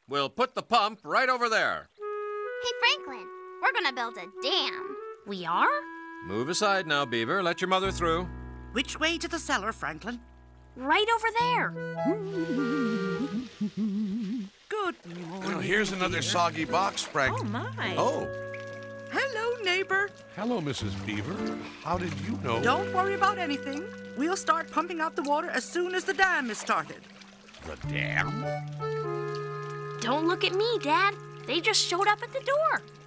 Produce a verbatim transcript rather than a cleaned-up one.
We'll put the pump right over there. Hey, Franklin, we're gonna build a dam. We are? Move aside now, Beaver. Let your mother through. Which way to the cellar, Franklin? Right over there. Good morning. Well, here's another soggy box, Frank. Oh, my. Oh, Hello, neighbor. hello, Missus Beaver. How did you know? Don't worry about anything. We'll start pumping out the water as soon as the dam is started. The dam? Don't look at me, Dad. They just showed up at the door.